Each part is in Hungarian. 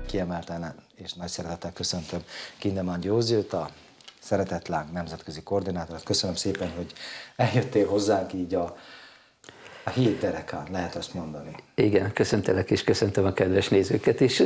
Kiemelten és nagy szeretettel köszöntöm Kindemann Győzőt, a Szeretetláng nemzetközi koordinátorát. Köszönöm szépen, hogy eljöttél hozzánk így a hét derekán, lehet azt mondani. Igen, köszöntelek és köszöntöm a kedves nézőket is.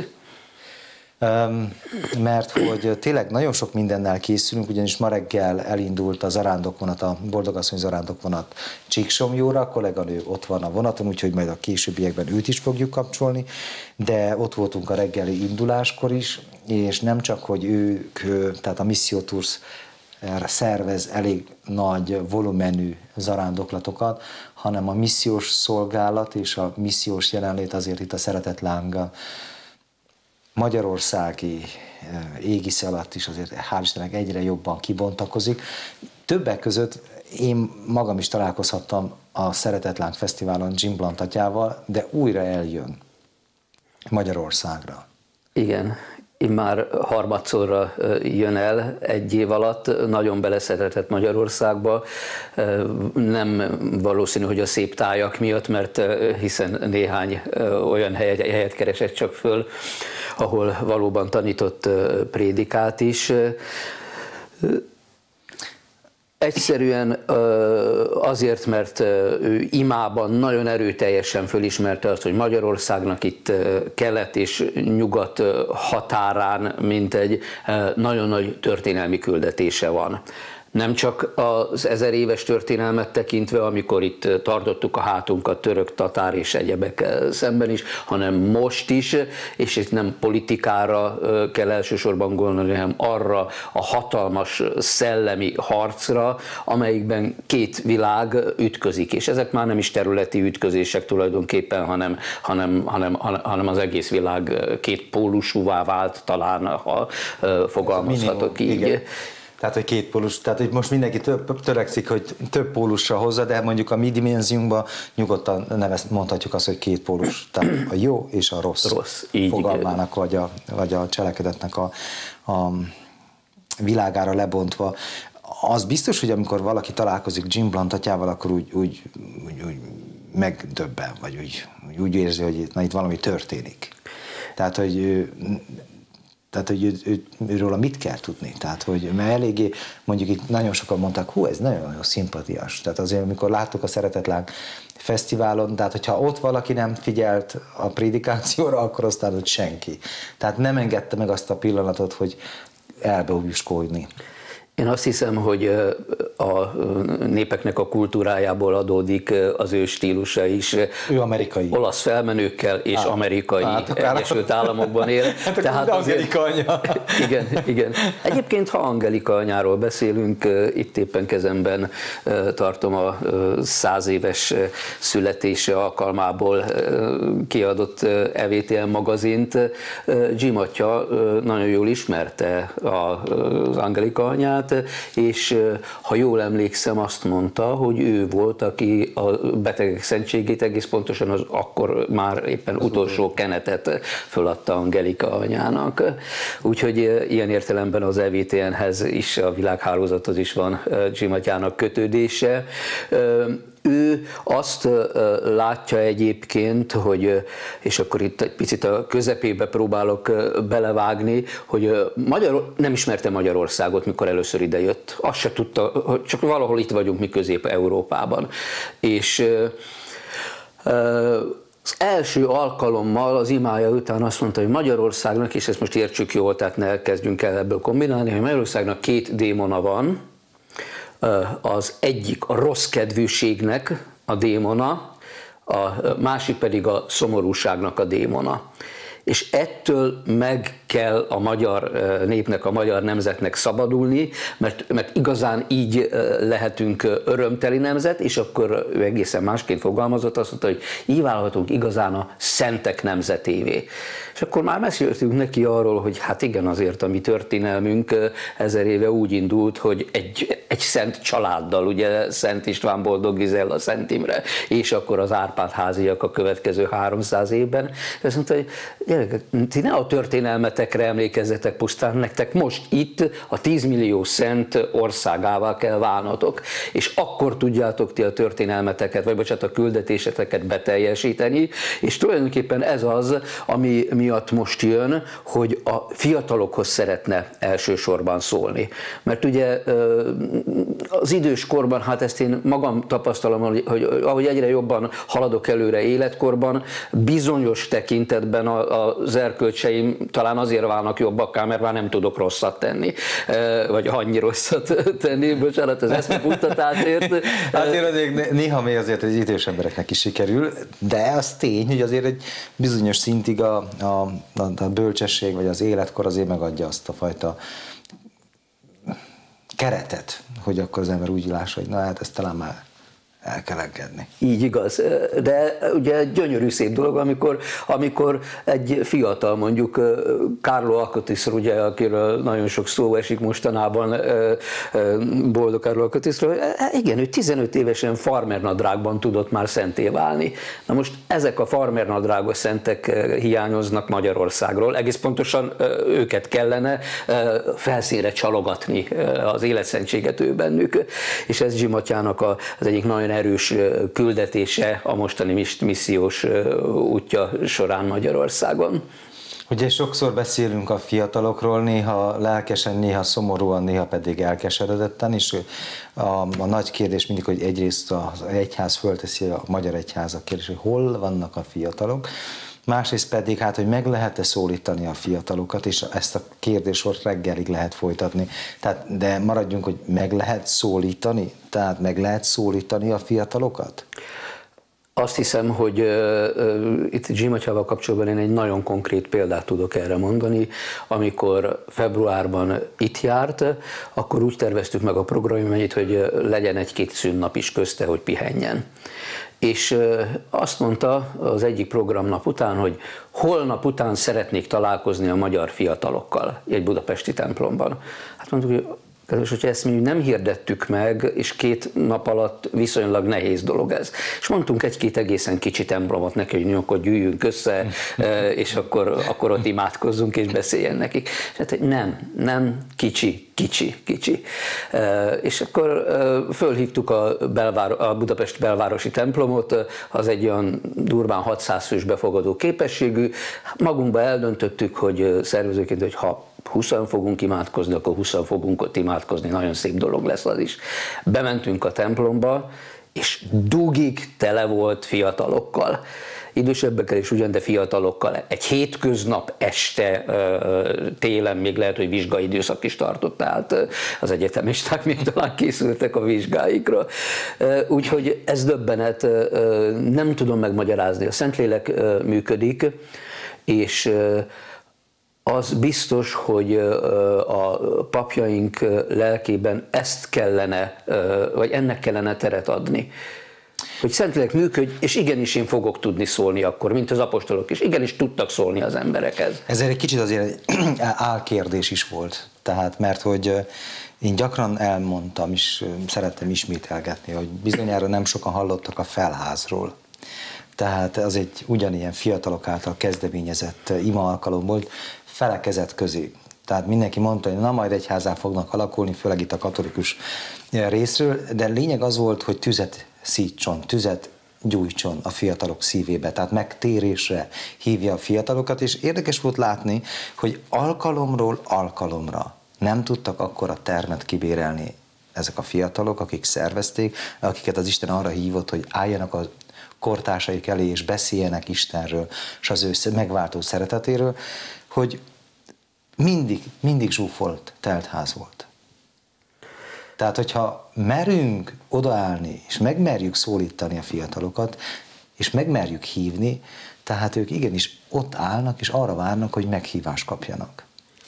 Mert hogy tényleg nagyon sok mindennel készülünk, ugyanis ma reggel elindult a zarándokvonat, a Boldogasszony zarándokvonat Csíksomlyóra, a kolléganő ott van a vonaton, úgyhogy majd a későbbiekben őt is fogjuk kapcsolni, de ott voltunk a reggeli induláskor is, és nem csak, hogy ők, tehát a Missio Tours szervez elég nagy volumenű zarándoklatokat, hanem a missziós szolgálat és a missziós jelenlét azért itt a Szeretetláng magyarországi égisze alatt is azért hál' Istennek egyre jobban kibontakozik. Többek között én magam is találkozhattam a Szeretetláng Fesztiválon Jim Blunt atyával, de újra eljön Magyarországra. Igen, immár harmadszorra jön el egy év alatt, nagyon beleszeretett Magyarországba, nem valószínű, hogy a szép tájak miatt, mert hiszen néhány olyan helyet keresett csak föl, ahol valóban tanított prédikát is. Egyszerűen azért, mert ő imában nagyon erőteljesen fölismerte azt, hogy Magyarországnak itt kelet és nyugat határán mintegy nagyon nagy történelmi küldetése van. Nem csak az 1000 éves történelmet tekintve, amikor itt tartottuk a hátunkat török, tatár és egyebek szemben is, hanem most is, és itt nem politikára kell elsősorban gondolni, hanem arra a hatalmas szellemi harcra, amelyikben két világ ütközik, és ezek már nem is területi ütközések tulajdonképpen, hanem az egész világ két pólusúvá vált, talán ha fogalmazhatok így. Igen. Tehát, hogy két pólus, tehát hogy most mindenki törekszik, hogy több pólusra hozza, de mondjuk a mi dimenziónkban nyugodtan mondhatjuk azt, hogy két pólus, tehát a jó és a rossz fogalmának, vagy a cselekedetnek a világára lebontva. Az biztos, hogy amikor valaki találkozik Jim Blunt atyával, akkor úgy megdöbben, vagy úgy érzi, hogy na, itt valami történik. Tehát, hogy őről mit kell tudni. Tehát, hogy mert eléggé, mondjuk itt nagyon sokan mondták, hú, ez nagyon-nagyon szimpatiás. Tehát azért, amikor láttuk a Szeretetláng Fesztiválon, tehát hogyha ott valaki nem figyelt a prédikációra, akkor aztán ott senki. Tehát nem engedte meg azt a pillanatot, hogy elbehújuskodni. Én azt hiszem, hogy a népeknek a kultúrájából adódik az ő stílusa is. Ő amerikai. Olasz felmenőkkel és amerikai Egyesült Államokban él. Tehát Angelika anya. Igen. Egyébként, ha Angelika anyáról beszélünk, itt éppen kezemben tartom a 100 éves születése alkalmából kiadott EVTN magazint. Jim atya nagyon jól ismerte az Angelika anyát, és ha jól emlékszem, azt mondta, hogy ő volt, aki a betegek szentségét, egész pontosan az akkor már éppen utolsó kenetet föladta Angelika anyának. Úgyhogy ilyen értelemben az EVTN-hez is, a világhálózathoz is van Jim atyának kötődése. Ő azt látja egyébként, hogy, és akkor itt egy picit a közepébe próbálok belevágni, hogy nem ismerte Magyarországot, mikor először idejött. Azt se tudta, csak valahol itt vagyunk mi Közép-Európában. És az első alkalommal az imája után azt mondta, hogy Magyarországnak, és ezt most értsük jól, tehát ne kezdjünk el ebből kombinálni, hogy Magyarországnak két démona van. Az egyik a rossz kedvűségnek a démona, a másik pedig a szomorúságnak a démona. És ettől meg kell a magyar népnek, a magyar nemzetnek szabadulni, mert igazán így lehetünk örömteli nemzet, és akkor ő egészen másként fogalmazott, azt mondta, hogy így válhatunk igazán a szentek nemzetévé. És akkor már meséltünk neki arról, hogy hát igen, azért a mi történelmünk 1000 éve úgy indult, hogy egy szent családdal, ugye Szent István, Boldog Gizella, Szent Imre, és akkor az Árpád háziak a következő 300 évben. Azt mondta, hogy gyerekek, ti ne a történelmetekre emlékezzetek pusztán, nektek most itt a 10 millió szent országává kell válnotok, és akkor tudjátok ti a történelmeteket, vagy bocsánat, a küldetéseteket beteljesíteni, és tulajdonképpen ez az, ami miatt most jön, hogy a fiatalokhoz szeretne elsősorban szólni. Mert ugye az idős korban, hát ezt én magam tapasztalom, hogy ahogy egyre jobban haladok előre életkorban, bizonyos tekintetben az erkölcseim talán azért válnak jobbakká, mert már nem tudok rosszat tenni, vagy annyi rosszat tenni, bocsánat, az eszmefuttatásért. Azért néha még azért az idős embereknek is sikerül, de az tény, hogy azért egy bizonyos szintig a bölcsesség vagy az életkor azért megadja azt a fajta keretet, hogy akkor az ember úgy lássa, hogy na hát ezt talán már el kell engedni. Így igaz, de ugye gyönyörű szép dolog, amikor egy fiatal, mondjuk Carlo Acutisról, ugye, akiről nagyon sok szó esik mostanában, Boldog Carlo Acutisról, igen, ő 15 évesen farmernadrágban tudott már szenté válni. Na most ezek a farmernadrágos szentek hiányoznak Magyarországról, egész pontosan őket kellene felszínre csalogatni, az életszentséget ő bennük, és ez Jim atyának az egyik nagyon erős küldetése a mostani missziós útja során Magyarországon. Ugye sokszor beszélünk a fiatalokról, néha lelkesen, néha szomorúan, néha pedig elkeseredetten, és a nagy kérdés mindig, hogy egyrészt az egyház fölteszi, a magyar egyház a kérdés, hogy hol vannak a fiatalok, másrészt pedig, hát, hogy meg lehet-e szólítani a fiatalokat, és ezt a kérdésort reggelig lehet folytatni. Tehát, de maradjunk, hogy meg lehet szólítani? Tehát meg lehet szólítani a fiatalokat? Azt hiszem, hogy itt Jim atyával kapcsolatban én egy nagyon konkrét példát tudok erre mondani. Amikor februárban itt járt, akkor úgy terveztük meg a programjait, hogy legyen egy-két szünnap is közte, hogy pihenjen. És azt mondta az egyik programnap után, hogy holnap után szeretnék találkozni a magyar fiatalokkal egy budapesti templomban. Hát mondtuk, hogy hogyha ezt mi nem hirdettük meg, és 2 nap alatt viszonylag nehéz dolog ez. És mondtunk egy-két egészen kicsi templomot neki, hogy akkor gyűjjünk össze, és akkor ott imádkozzunk és beszéljen nekik. És hát, hogy nem, kicsi. És akkor fölhívtuk a Budapest belvárosi templomot, az egy olyan durván 600 fős befogadó képességű. Magunkba eldöntöttük, hogy szervezőként, hogy ha 20-an fogunk imádkozni, akkor 20-an fogunk ott imádkozni, nagyon szép dolog lesz az is. Bementünk a templomba, és dugig tele volt fiatalokkal. Idősebbekkel is ugyan, de fiatalokkal. Egy hétköznap este, télen még lehet, hogy vizsgai időszak is tartott, tehát az egyetemisták még talán készültek a vizsgáikra. Úgyhogy ez döbbenet, nem tudom megmagyarázni. A Szentlélek működik, és az biztos, hogy a papjaink lelkében ezt kellene, vagy ennek kellene teret adni. Hogy Szentlélek működj, és igenis én fogok tudni szólni akkor, mint az apostolok is. Igenis tudtak szólni az emberekhez. Ez egy kicsit azért egy álkérdés is volt. Tehát, mert hogy én gyakran elmondtam, és szerettem ismételgetni, hogy bizonyára nem sokan hallottak a Felházról. Tehát az egy ugyanilyen fiatalok által kezdeményezett ima alkalom volt, felekezet közé. Tehát mindenki mondta, hogy na majd egyházá fognak alakulni, főleg itt a katolikus részről, de lényeg az volt, hogy tüzet szítson, tüzet gyújtson a fiatalok szívébe, tehát megtérésre hívja a fiatalokat, és érdekes volt látni, hogy alkalomról alkalomra nem tudtak akkora termet kibérelni ezek a fiatalok, akik szervezték, akiket az Isten arra hívott, hogy álljanak a kortársaik elé, és beszéljenek Istenről, és az ő megváltó szeretetéről, hogy mindig zsúfolt teltház volt. Tehát, hogyha merünk odaállni, és megmerjük szólítani a fiatalokat, és megmerjük hívni, tehát ők igenis ott állnak, és arra várnak, hogy meghívást kapjanak.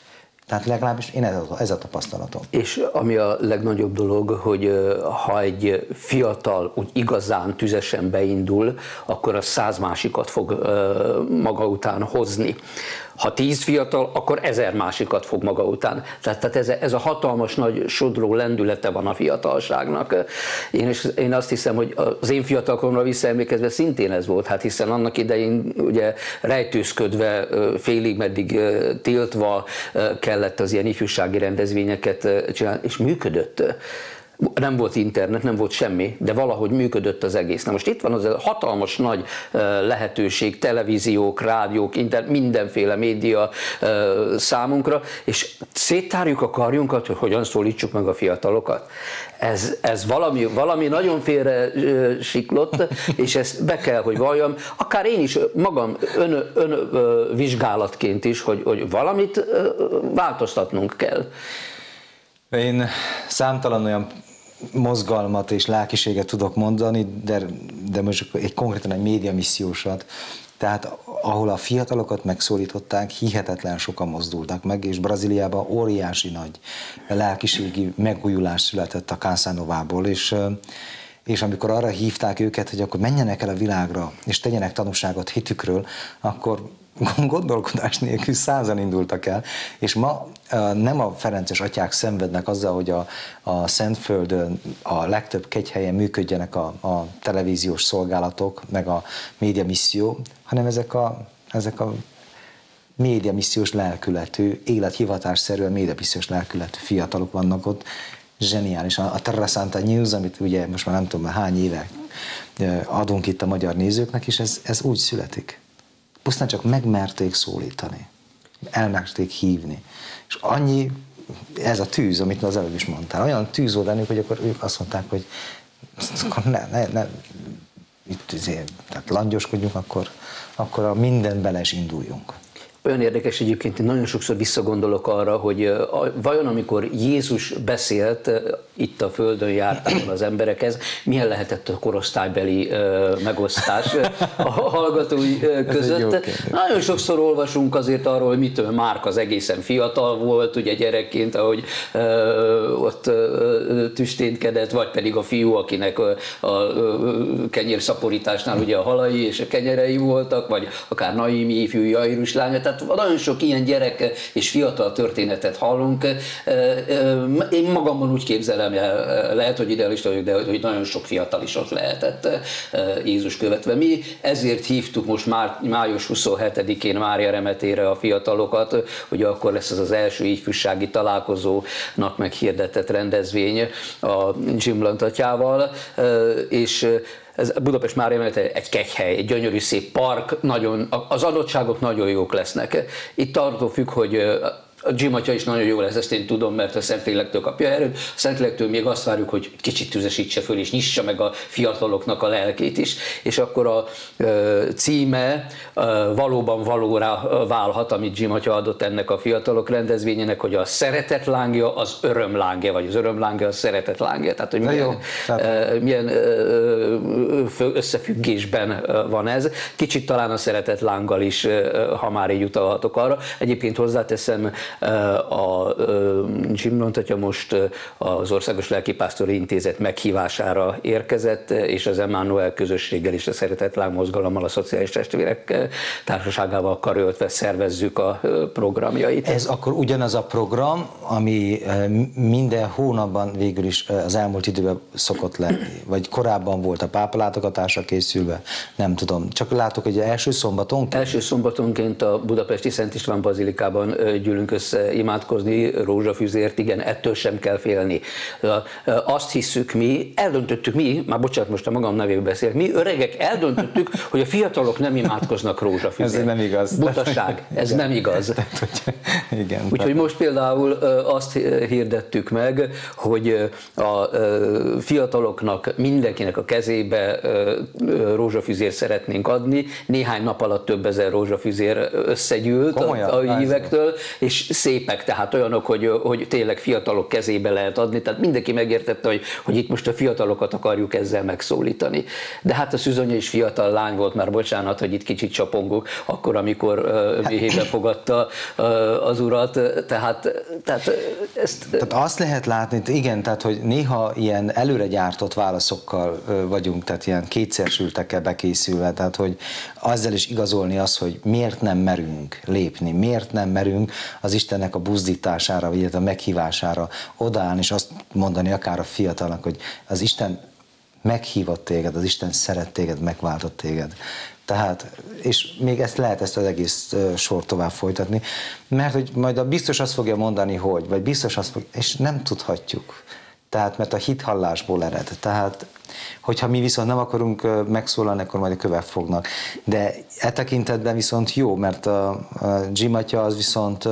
Tehát legalábbis én ez a tapasztalatom. És ami a legnagyobb dolog, hogy ha egy fiatal úgy igazán tüzesen beindul, akkor a 100 másikat fog maga után hozni. Ha 10 fiatal, akkor 1000 másikat fog maga után. Tehát ez a hatalmas nagy sodró lendülete van a fiatalságnak. Én azt hiszem, hogy az én fiatalkoromra visszaemlékezve szintén ez volt, hát hiszen annak idején ugye rejtőzködve, félig meddig tiltva kellett az ilyen ifjúsági rendezvényeket csinálni, és működött. Nem volt internet, nem volt semmi, de valahogy működött az egész. Na most itt van az a hatalmas nagy lehetőség, televíziók, rádiók, mindenféle média számunkra, és széttárjuk a karjunkat, hogy hogyan szólítsuk meg a fiatalokat. Ez valami nagyon félre siklott, és ezt be kell, hogy valljam, akár én is magam vizsgálatként is, hogy valamit változtatnunk kell. Én számtalan olyan mozgalmat és lelkiséget tudok mondani, de most konkrétan egy médiamissziósat, tehát ahol a fiatalokat megszólították, hihetetlen sokan mozdultak meg, és Brazíliában óriási nagy lelkiségi megújulás született a Cansanovából, és amikor arra hívták őket, hogy akkor menjenek el a világra, és tegyenek tanúságot hitükről, akkor gondolkodás nélkül 100-an indultak el, és ma nem a ferences atyák szenvednek azzal, hogy a Szentföldön a legtöbb kegyhelyen működjenek a televíziós szolgálatok, meg a médiamisszió, hanem ezek a médiamissziós lelkületű, élethivatásszerűen médiamissziós lelkületű fiatalok vannak ott, zseniális. A Terra Santa News, amit ugye most már nem tudom hány éve adunk itt a magyar nézőknek, és ez úgy születik. Pusztán csak megmerték szólítani, elmerték hívni. És annyi, ez a tűz, amit az előbb is mondtál, olyan tűz volt bennük, hogy akkor ők azt mondták, hogy akkor ne itt tehát langyoskodjunk, akkor a minden bele is induljunk. Olyan érdekes egyébként, én nagyon sokszor visszagondolok arra, hogy vajon amikor Jézus beszélt, itt a Földön jártában az emberekhez, milyen lehetett a korosztálybeli megosztás a hallgatói között. Nagyon sokszor olvasunk azért arról, hogy mitől Márk az egészen fiatal volt, ugye gyerekként, ahogy ott tüsténkedett, vagy pedig a fiú, akinek a kenyérszaporításnál ugye a halai és a kenyerei voltak, vagy akár Naimi ifjú Jairus lánya. Tehát nagyon sok ilyen gyerek és fiatal történetet hallunk. Én magamban úgy képzelem, lehet, hogy idealista vagyok, de hogy nagyon sok fiatal is ott lehetett Jézus követve. Mi ezért hívtuk most május 27-én Mária remetére a fiatalokat, hogy akkor lesz ez az első ifjúsági találkozónak meghirdetett rendezvény a Jim Blunt atyával, és ez Budapest Mária remete egy kegyhely, egy gyönyörű szép park, az adottságok nagyon jók lesznek. Itt attól függ, hogy a Jim atya is nagyon jó lesz, ezt én tudom, mert a Szentlélekktől kapja erőt. A Szentlélektől még azt várjuk, hogy kicsit tüzesítse föl, és nyissa meg a fiataloknak a lelkét is. És akkor a címe valóban valóra válhat, amit Jim atya adott ennek a fiatalok rendezvényének, hogy a szeretet lángja az öröm lángja, vagy az öröm lángja a szeretet lángja. Tehát, hogy milyen összefüggésben van ez. Kicsit talán a szeretet lánggal is, ha már így utalhatok arra. Egyébként hozzáteszem, a Jim Blunt atya most az Országos Lelkipásztori Intézet meghívására érkezett, és az Emmanuel közösséggel és a Szeretetláng mozgalommal, a Szociális Testvérek Társaságával karöltve szervezzük a programjait. Ez akkor ugyanaz a program, ami minden hónapban végül is az elmúlt időben szokott lenni, vagy korábban volt a pápa látogatásra készülve, nem tudom. Csak látok, hogy első szombatonként? Első szombatonként a budapesti Szent István bazilikában gyűlünk össze imádkozni, rózsafüzért, igen, ettől sem kell félni. Azt hiszük mi, eldöntöttük mi, már bocsánat, most a magam nevében beszélek, mi öregek eldöntöttük, hogy a fiatalok nem imádkoznak rózsafüzért. Ez nem igaz. Butaság, ez nem igaz. Igen. Úgyhogy most például azt hirdettük meg, hogy a fiataloknak, mindenkinek a kezébe rózsafüzért szeretnénk adni. Néhány nap alatt több ezer rózsafüzér összegyűlt a hívektől, és szépek, tehát olyanok, hogy tényleg fiatalok kezébe lehet adni, tehát mindenki megértette, hogy itt most a fiatalokat akarjuk ezzel megszólítani. De hát a Szűzonya is fiatal lány volt, már bocsánat, hogy itt kicsit csapongok, akkor, amikor méhébe fogadta az urat, tehát ezt... Tehát azt lehet látni, igen, tehát hogy néha ilyen előre gyártott válaszokkal vagyunk, tehát ilyen kétszersültekkel bekészülve, tehát hogy azzal is igazolni azt, hogy miért nem merünk lépni, miért nem merünk az Istennek a buzdítására, vagy a meghívására odaállni, és azt mondani akár a fiatalnak, hogy az Isten meghívott téged, az Isten szeret téged, megváltott téged. Tehát, és még ezt az egész sort tovább folytatni, mert hogy majd a biztos azt fogja mondani, hogy, vagy biztos azt fogja, és nem tudhatjuk. Tehát, mert a hithallásból ered. Tehát, hogyha mi viszont nem akarunk megszólalni, akkor majd a kövek fognak. De e tekintetben viszont jó, mert a Jim atya az viszont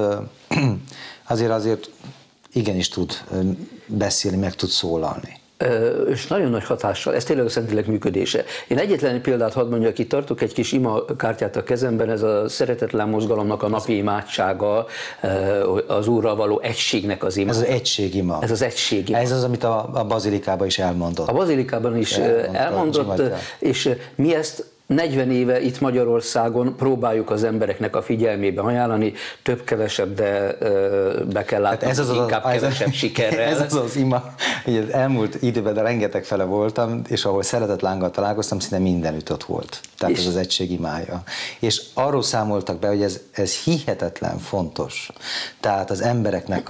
azért igenis tud beszélni, meg tud szólalni. És nagyon nagy hatással, ez tényleg a Szentlélek működése. Én egyetlen példát hadd mondjak, itt tartok egy kis ima kártyát a kezemben, ez a Szeretetlen Mozgalomnak a napi imádsága, az Úrral való egységnek az ima. Ez az egységima. Ez az egységima. Ez az, amit a bazilikában is elmondott. A bazilikában is elmondott, és mi ezt 40 éve itt Magyarországon próbáljuk az embereknek a figyelmébe ajánlani, több-kevesebb, de be kell látni, hát inkább kevesebb sikerrel. Ez az ima, hogy az elmúlt időben de rengeteg fele voltam, és ahol szeretetlánggal találkoztam, szinte mindenütt ott volt. Tehát ez az egység imája. És arról számoltak be, hogy ez hihetetlen fontos. Tehát az embereknek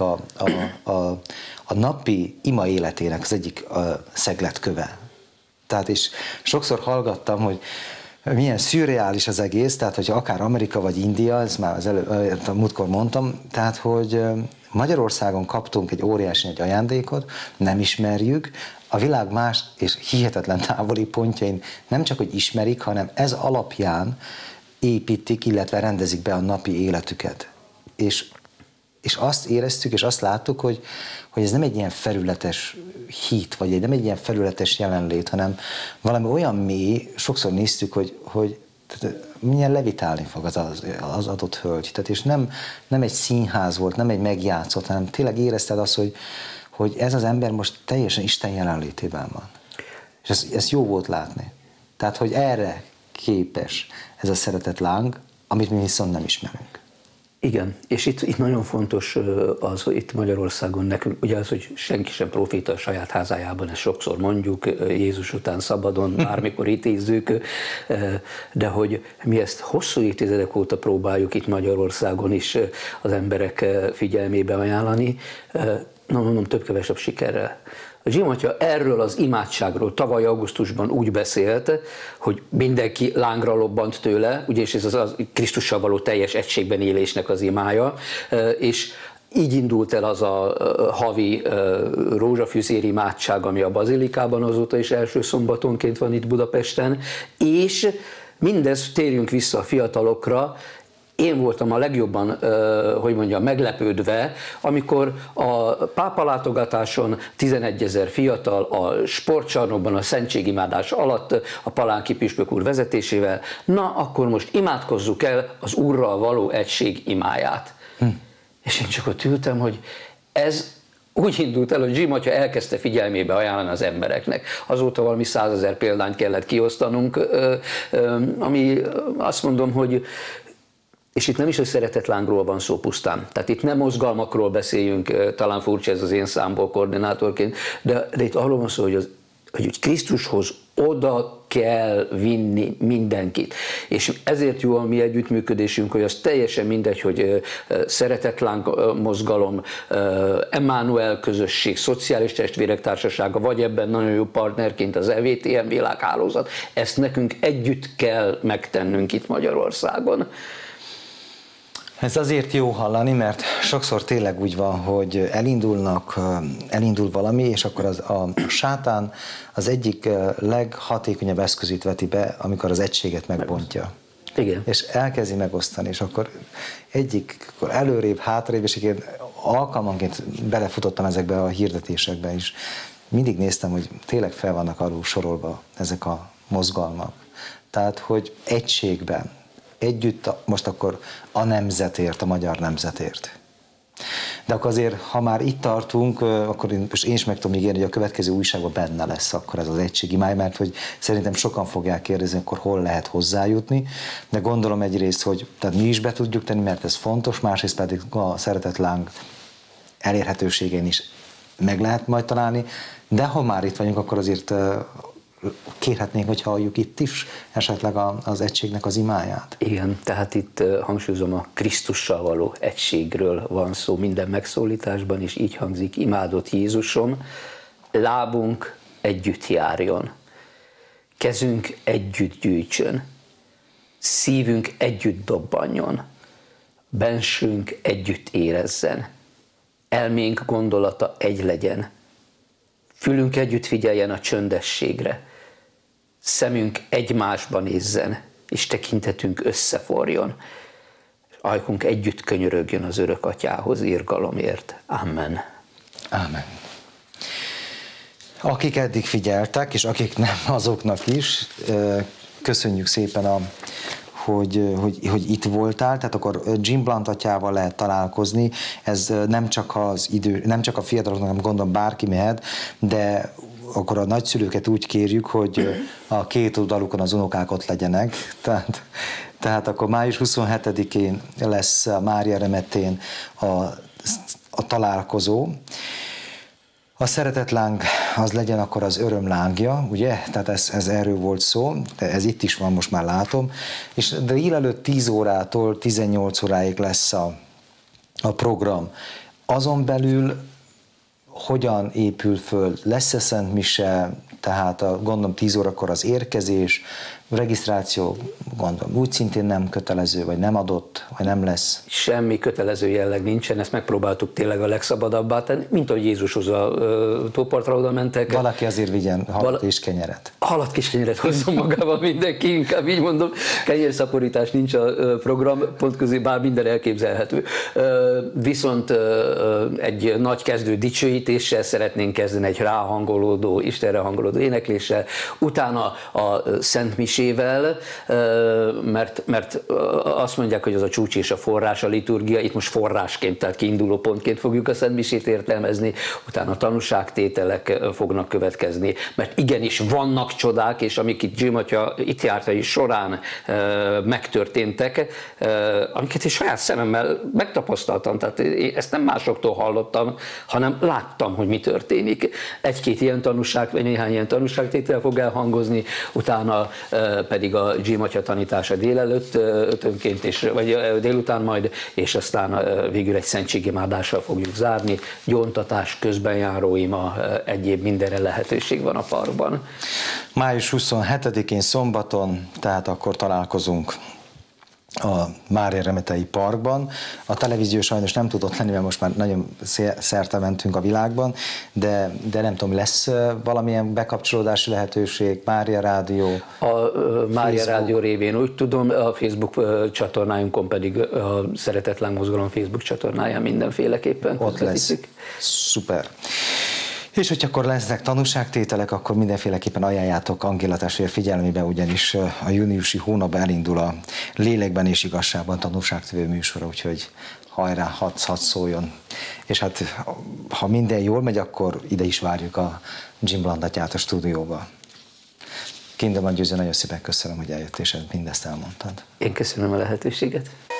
a napi ima életének az egyik szegletköve. Tehát és sokszor hallgattam, hogy milyen szürreális az egész, tehát hogyha akár Amerika vagy India, ezt már a múltkor mondtam, tehát hogy Magyarországon kaptunk egy óriási nagy ajándékot, nem ismerjük, a világ más és hihetetlen távoli pontjain nem csak, hogy ismerik, hanem ez alapján építik, illetve rendezik be a napi életüket. És azt éreztük, és azt láttuk, hogy ez nem egy ilyen felületes hit, vagy nem egy ilyen felületes jelenlét, hanem valami olyan mély, sokszor néztük, hogy milyen levitálni fog az adott hölgy. Tehát és nem egy színház volt, nem egy megjátszott, hanem tényleg érezted azt, hogy ez az ember most teljesen Isten jelenlétében van. És ez jó volt látni. Tehát, hogy erre képes ez a szeretetláng, amit mi viszont nem ismerünk. Igen, és itt nagyon fontos az, hogy itt Magyarországon nekünk, ugye az, hogy senki sem proféta a saját házájában, ezt sokszor mondjuk, Jézus után szabadon, bármikor ítézzük, de hogy mi ezt hosszú évtizedek óta próbáljuk itt Magyarországon is az emberek figyelmébe ajánlani, mondom, több-kevesebb sikerrel. A Jim atya erről az imádságról tavaly augusztusban úgy beszélt, hogy mindenki lángra lobbant tőle, ugyanis ez az Krisztussal való teljes egységben élésnek az imája, és így indult el az a havi rózsafűzér imádság, ami a bazilikában azóta is első szombatonként van itt Budapesten, és mindez, térjünk vissza a fiatalokra, én voltam a legjobban, meglepődve, amikor a pápalátogatáson 11 000 fiatal a sportcsarnokban a szentségimádás alatt a Palánki püspök úr vezetésével, na akkor most imádkozzuk el az Úrral való egység imáját. És én csak ott ültem, hogy ez úgy indult el, hogy Jim atya elkezdte figyelmébe ajánlani az embereknek. Azóta valami 100 000 példányt kellett kiosztanunk, ami azt mondom, hogy és itt nem is a szeretetlángról van szó pusztán. Tehát itt nem mozgalmakról beszéljünk, talán furcsa ez az én számból koordinátorként, de itt arról van szó, hogy Krisztushoz oda kell vinni mindenkit. És ezért jó a mi együttműködésünk, hogy az teljesen mindegy, hogy szeretetláng mozgalom, Emmanuel közösség, szociális testvérek társasága, vagy ebben nagyon jó partnerként az EVTM világhálózat. Ezt nekünk együtt kell megtennünk itt Magyarországon. Ez azért jó hallani, mert sokszor tényleg úgy van, hogy elindul valami, és akkor a sátán az egyik leghatékonyabb eszközét veti be, amikor az egységet megbontja. Igen. És elkezdi megosztani, és akkor akkor előrébb, hátrébb, és én alkalmanként belefutottam ezekbe a hirdetésekbe is. Mindig néztem, hogy tényleg fel vannak alul sorolva ezek a mozgalmak. Tehát, hogy egységben, együtt most akkor a nemzetért, a magyar nemzetért. De akkor azért, ha már itt tartunk, akkor én is meg tudom ígérni, hogy a következő újságban benne lesz akkor ez az egységimáj, mert hogy szerintem sokan fogják kérdezni, akkor hol lehet hozzájutni, de gondolom egyrészt, hogy tehát mi is be tudjuk tenni, mert ez fontos, másrészt pedig a Szeretetláng elérhetőségén is meg lehet majd találni, de ha már itt vagyunk, akkor azért kérhetnénk, hogy halljuk itt is esetleg az egységnek az imáját. Igen, tehát itt hangsúlyozom, a Krisztussal való egységről van szó minden megszólításban, és így hangzik: imádott Jézusom, lábunk együtt járjon, kezünk együtt gyűjtsön, szívünk együtt dobbanjon, bensünk együtt érezzen, elménk gondolata egy legyen, fülünk együtt figyeljen a csöndességre, szemünk egymásba nézzen, és tekintetünk összeforjon, és ajkunk együtt könyörögjön az örök atyához irgalomért. Amen. Amen. Akik eddig figyeltek, és akik nem, azoknak is, köszönjük szépen, hogy itt voltál, tehát akkor Jim Blunt atyával lehet találkozni, ez nem csak a fiataloknak, hanem gondolom bárki mehet, de akkor a nagyszülőket úgy kérjük, hogy a két oldalukon az unokák ott legyenek, tehát akkor május 27-én lesz a Mária Remettén a találkozó. A Szeretetláng az legyen akkor az örömlángja, ugye? Tehát ez erről volt szó, de ez itt is van, most már látom. És délelőtt 10 órától 18 óráig lesz a program. Azon belül hogyan épül föl? Lesz-e Szent Mise? Tehát gondolom 10 órakor az érkezés, regisztráció, gondolom úgy szintén nem kötelező, vagy nem adott, vagy nem lesz. Semmi kötelező jelleg nincsen, ezt megpróbáltuk tényleg a legszabadabbá tenni, mint ahogy Jézushoz a tópartra oda mentek. Valaki azért vigyen halat és kenyeret. Halat és kenyeret hozzon magával mindenki, inkább így mondom, kenyérszaporítás nincs a programpont közé, bár minden elképzelhető. Viszont egy nagy kezdő dicsőítéssel szeretnénk kezdeni, egy ráhangolódó, Istenre hangolódó énekléssel, utána a Szent Misével, mert azt mondják, hogy az a csúcs és a forrás a liturgia, itt most forrásként, tehát kiinduló pontként fogjuk a Szent Misét értelmezni, utána tanúságtételek fognak következni, mert igenis vannak csodák, és amik itt Jim atya itt jártai során megtörténtek, amiket is saját szememmel megtapasztaltam, tehát ezt nem másoktól hallottam, hanem láttam, hogy mi történik. Egy-két ilyen tanúság, vagy néhány ilyen tanúságtétel fog elhangozni, utána pedig a Jim atya tanítása délelőtt, vagy délután majd, és aztán végül egy szentségimádással fogjuk zárni. Gyóntatás, közbenjáróima, egyéb mindenre lehetőség van a parkban. Május 27-én szombaton, tehát akkor találkozunk a Mária Remetei Parkban. A televízió sajnos nem tudott lenni, mert most már nagyon szerte mentünk a világban, de nem tudom, lesz valamilyen bekapcsolódási lehetőség, Mária Rádió? A Mária Rádió révén úgy tudom, a Facebook csatornájunkon pedig a Szeretetláng Mozgalom Facebook csatornáján mindenféleképpen ott lesz. Szuper. És hogy akkor lesznek tanúságtételek, akkor mindenféleképpen ajánljátok Angéla testvér figyelmébe, ugyanis a júniusi hónapban elindul a Lélekben és Igazságban tanúságtévő műsora, úgyhogy hajrá, hadd szóljon. És hát, ha minden jól megy, akkor ide is várjuk a Jim Blunt atyát a stúdióba. Kindemann Győző, nagyon szépen köszönöm, hogy eljöttél, és mindezt elmondtad. Én köszönöm a lehetőséget.